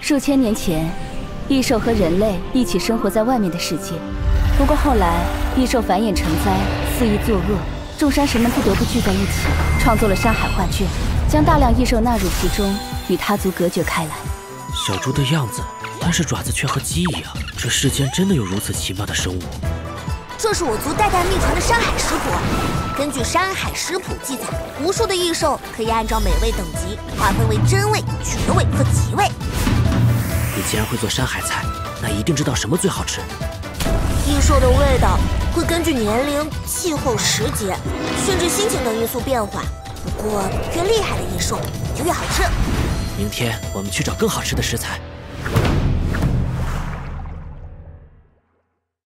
数千年前，异兽和人类一起生活在外面的世界。不过后来，异兽繁衍成灾，肆意作恶，众山神们不得不聚在一起，创作了山海画卷，将大量异兽纳入其中，与他族隔绝开来。 小猪的样子，但是爪子却和鸡一样。这世间真的有如此奇妙的生物？ 这是我族代代秘传的山海食谱。根据《山海食谱》记载，无数的异兽可以按照美味等级划分为真味、绝味和极味。 你既然会做山海菜，那一定知道什么最好吃。 异兽的味道会根据年龄、气候、时节，甚至心情等因素变化。不过，越厉害的异兽就越好吃。 明天我们去找更好吃的食材。